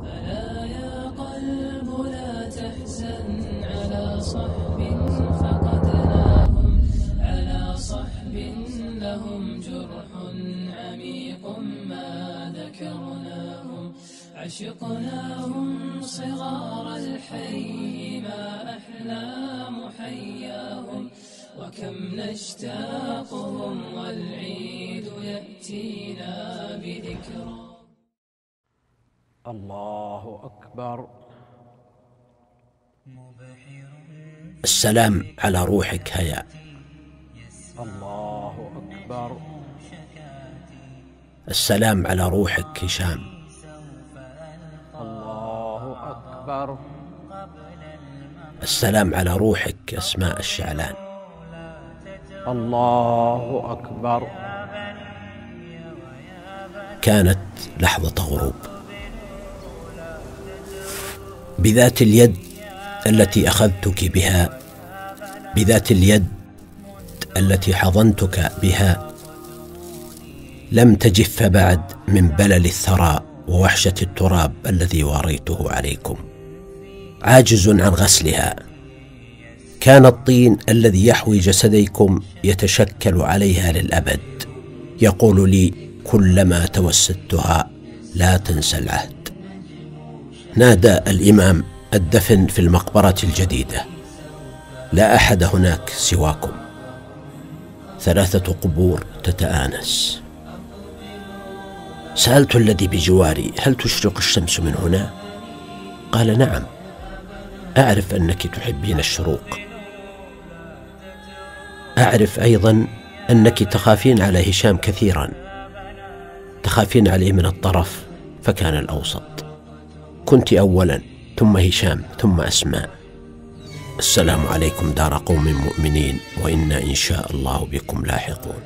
ألا يا قلب لا تحزن على صحب فقدناهم، على صحب لهم جرح عميق ما ذكرناهم، عشقناهم صغار الحي ما أحلى محياهم، وكم نشتاقهم والعيد يأتينا بذكرى. الله أكبر. السلام على روحك هيا. الله أكبر. السلام على روحك هشام. الله أكبر. السلام على روحك أسماء الشعلان. الله أكبر. كانت لحظة غروب. بذات اليد التي أخذتك بها، بذات اليد التي حضنتك بها، لم تجف بعد من بلل الثرى ووحشة التراب الذي واريته عليكم، عاجز عن غسلها. كان الطين الذي يحوي جسديكم يتشكل عليها للأبد، يقول لي كلما توسدتها لا تنسى العهد. نادى الإمام الدفن في المقبرة الجديدة، لا أحد هناك سواكم. 3 قبور تتآنس. سألت الذي بجواري هل تشرق الشمس من هنا؟ قال نعم، أعرف أنك تحبين الشروق. أعرف أيضا أنك تخافين على هشام كثيرا، تخافين عليه من الطرف، فكان الأوسط. كنت أولا، ثم هشام، ثم أسماء. السلام عليكم دار قوم مؤمنين، وإنا إن شاء الله بكم لاحقون.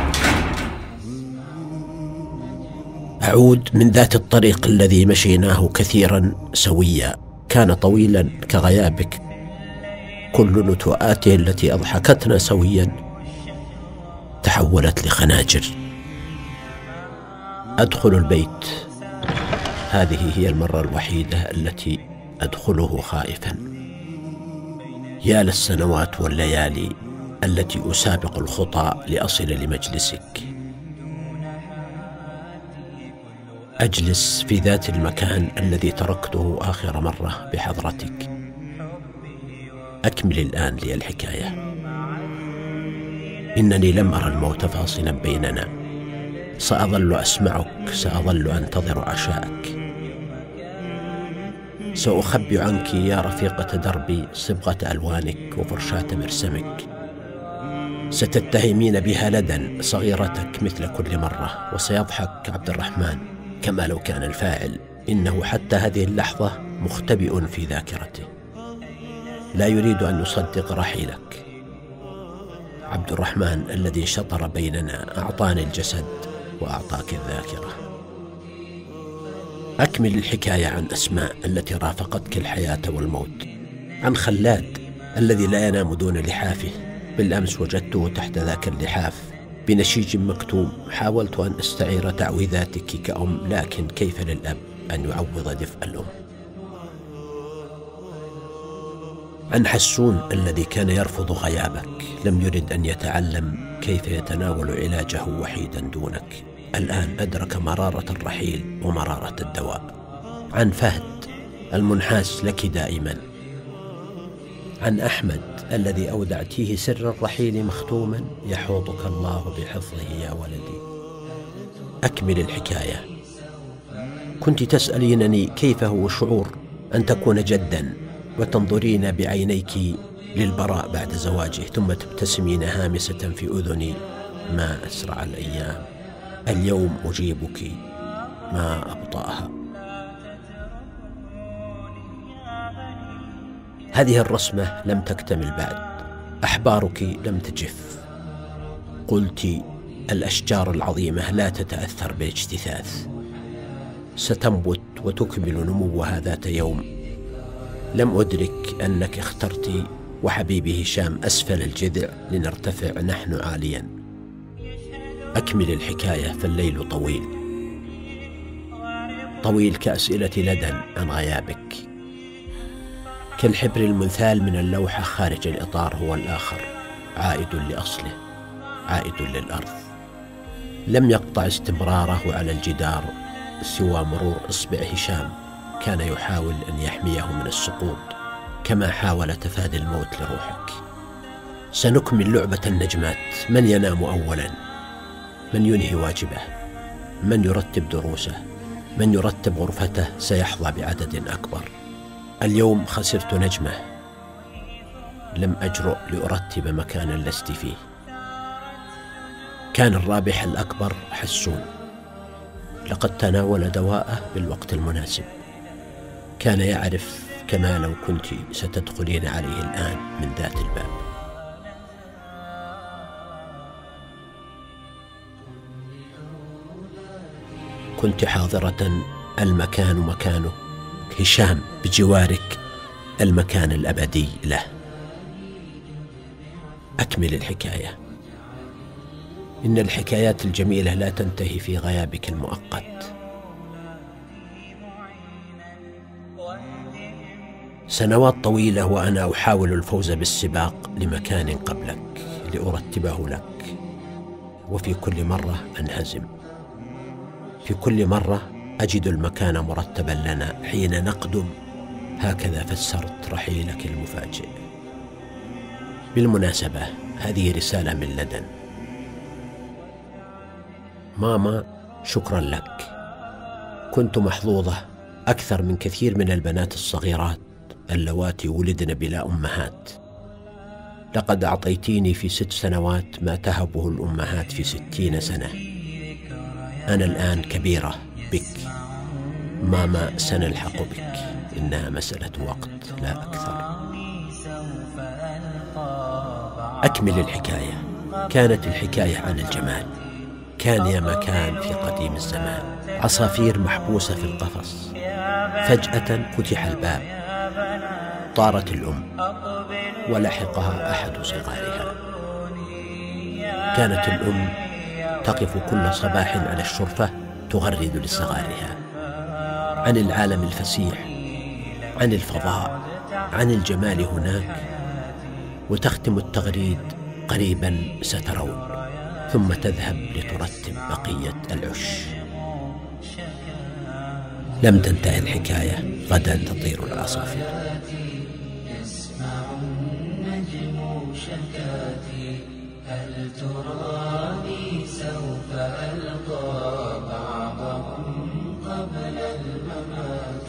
أعود من ذات الطريق الذي مشيناه كثيرا سويا، كان طويلا كغيابك. كل نتوءاته التي أضحكتنا سويا تحولت لخناجر. أدخل البيت، هذه هي المرة الوحيدة التي أدخله خائفا. يا للسنوات والليالي التي أسابق الخطى لأصل لمجلسك. أجلس في ذات المكان الذي تركته آخر مرة بحضرتك. أكمل الآن لي الحكاية. إنني لم أرى الموت فاصلا بيننا. سأظل أسمعك، سأظل أنتظر عشاءك. سأخبي عنك يا رفيقة دربي صبغة ألوانك وفرشاة مرسمك. ستتهمين بها لدى صغيرتك مثل كل مرة، وسيضحك عبد الرحمن كما لو كان الفاعل. إنه حتى هذه اللحظة مختبئ في ذاكرته، لا يريد أن يصدق رحيلك. عبد الرحمن الذي شطر بيننا أعطاني الجسد وأعطاك الذاكرة. أكمل الحكاية عن أسماء التي رافقتك الحياة والموت، عن خلاد الذي لا ينام دون لحافه. بالأمس وجدته تحت ذاك اللحاف بنشيج مكتوم. حاولت أن أستعير تعويذاتك كأم، لكن كيف للأب أن يعوض دفء الأم؟ عن حسون الذي كان يرفض غيابك، لم يرد أن يتعلم كيف يتناول علاجه وحيدا دونك. الآن أدرك مرارة الرحيل ومرارة الدواء. عن فهد المنحاز لك دائما. عن أحمد الذي أودعتيه سر الرحيل مختوما، يحوطك الله بحفظه يا ولدي. أكمل الحكاية. كنت تسألينني كيف هو شعور أن تكون جدا وتنظرين بعينيك للبراء بعد زواجه، ثم تبتسمين هامسة في أذني. ما أسرع الأيام، اليوم أجيبك ما أبطأها. هذه الرسمة لم تكتمل بعد، أحبارك لم تجف. قلت الأشجار العظيمة لا تتأثر بالاجتثاث، ستنبت وتكمل نموها ذات يوم. لم أدرك أنك اخترت وحبيبي هشام أسفل الجذع لنرتفع نحن عاليا. أكمل الحكاية فالليل طويل. طويل كأسئلة لدن عن غيابك، كالحبر المنثال من اللوحة خارج الإطار هو الآخر، عائد لأصله، عائد للأرض. لم يقطع استمراره على الجدار سوى مرور إصبع هشام، كان يحاول أن يحميه من السقوط كما حاول تفادي الموت لروحك. سنكمل لعبة النجمات، من ينام أولا، من ينهي واجبه، من يرتب دروسه، من يرتب غرفته سيحظى بعدد أكبر. اليوم خسرت نجمة، لم أجرؤ لأرتب مكانا لست فيه. كان الرابح الأكبر حسون، لقد تناول دواءه بالوقت المناسب، كان يعرف كما لو كنت ستدخلين عليه الآن من ذات الباب. كنت حاضرة، المكان مكانه، هشام بجوارك، المكان الأبدي له. أكمل الحكاية، إن الحكايات الجميلة لا تنتهي في غيابك المؤقت. سنوات طويلة وأنا أحاول الفوز بالسباق لمكان قبلك لأرتبه لك، وفي كل مرة أنهزم، في كل مرة أجد المكان مرتبا لنا حين نقدم. هكذا فسرت رحيلك المفاجئ. بالمناسبة هذه رسالة من لدن. ماما، شكرا لك، كنت محظوظة أكثر من كثير من البنات الصغيرات اللواتي ولدن بلا أمهات. لقد أعطيتيني في 6 سنوات ما تهبه الأمهات في 60 سنة. أنا الآن كبيرة بك ماما، سنلحق بك، إنها مسألة وقت لا أكثر. أكمل الحكاية. كانت الحكاية عن الجمال. كان يا مكان في قديم الزمان عصافير محبوسة في القفص، فجأة فتح الباب، طارت الأم ولحقها أحد صغارها. كانت الأم تقف كل صباح على الشرفة تغرد لصغارها عن العالم الفسيح، عن الفضاء، عن الجمال هناك، وتختم التغريد قريبا سترون، ثم تذهب لترتب بقية العش. لم تنتهي الحكاية، غدا تطير العصافير. هل تراني سوف ألقى بعضهم قبل الممات؟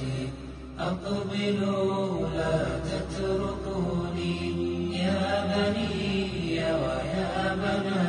أقبلوا لا تتركوني يا بني ويا بنات.